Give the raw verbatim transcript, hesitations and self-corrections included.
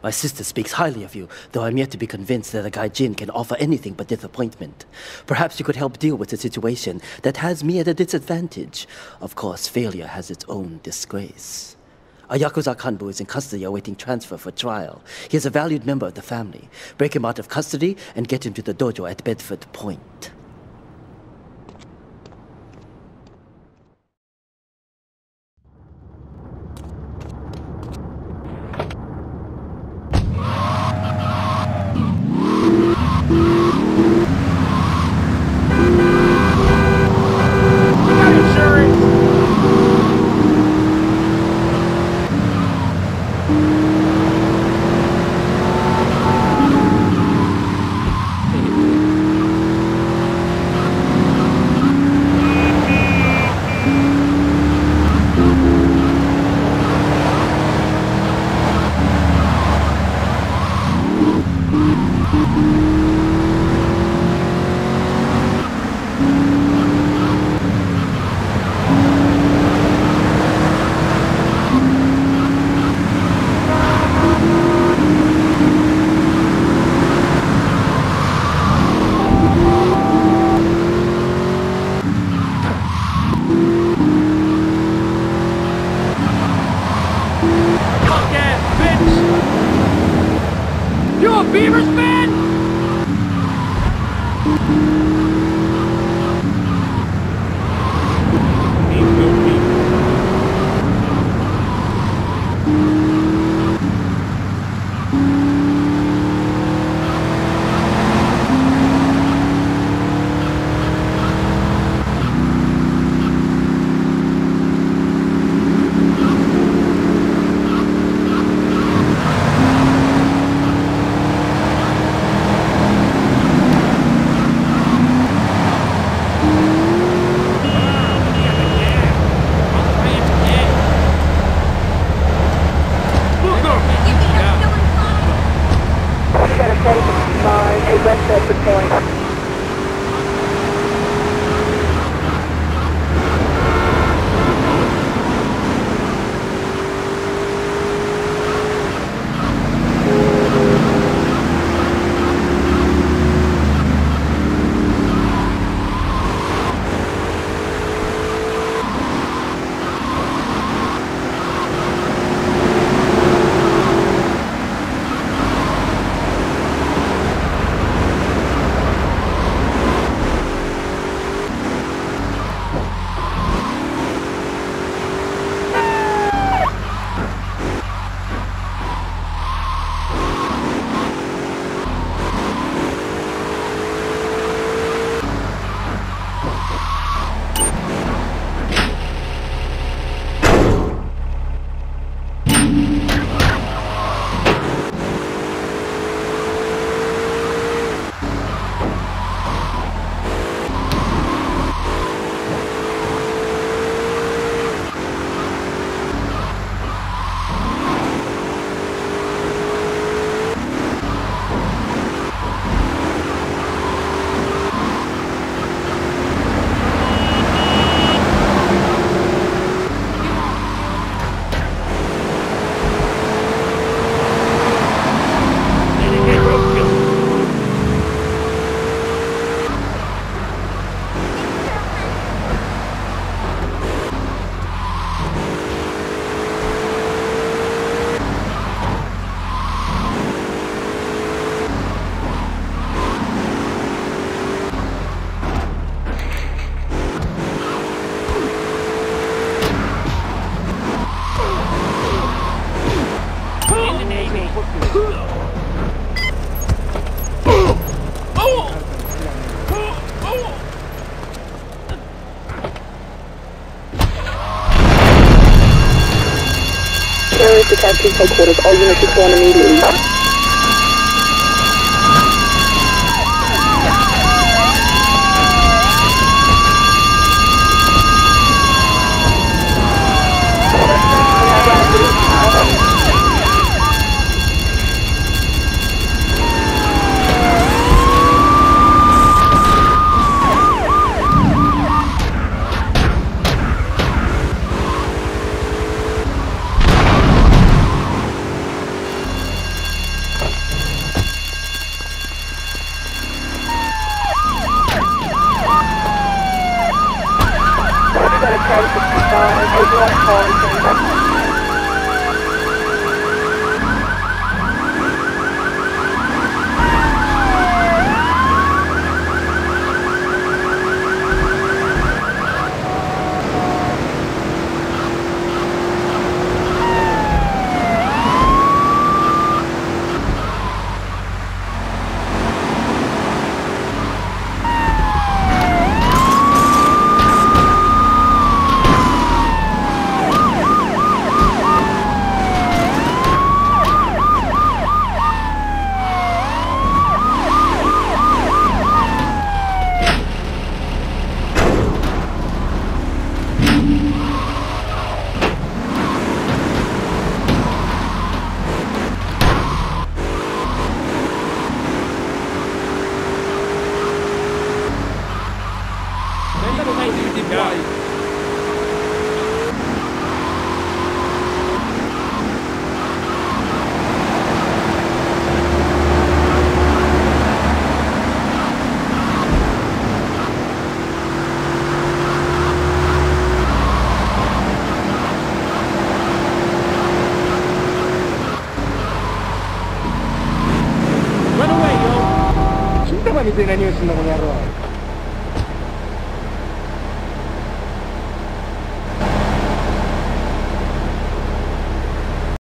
My sister speaks highly of you, though I'm yet to be convinced that a Gaijin can offer anything but disappointment. Perhaps you could help deal with a situation that has me at a disadvantage. Of course, failure has its own disgrace. A Yakuza Kanbu is in custody awaiting transfer for trial. He is a valued member of the family. Break him out of custody and get him to the dojo at Bedford Point. To captain headquarters, all units respond immediately. みたいな匂いするんだこの野郎。